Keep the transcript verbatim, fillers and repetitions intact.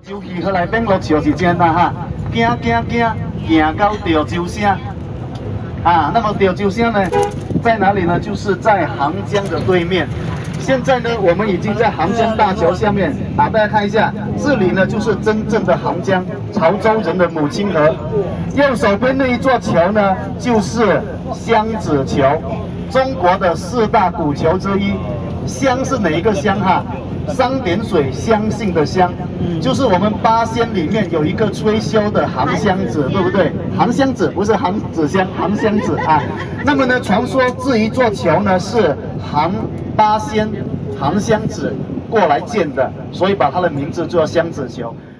洲鱼河内面落潮是真呐哈，行行行，行到潮州城啊。那么潮州城呢，在哪里呢？就是在杭江的对面。现在呢，我们已经在杭江大桥下面啊，大家看一下，这里呢就是真正的杭江，潮州人的母亲河。右手边那一座桥呢，就是香子桥，中国的四大古桥之一。香是哪一个香哈？三点水，相信的相，就是我们八仙里面有一个吹箫的杭香子，对不对？杭香子不是杭子香，杭香子啊。那么呢，传说这一座桥呢是杭八仙杭香子过来建的，所以把它的名字叫香子桥。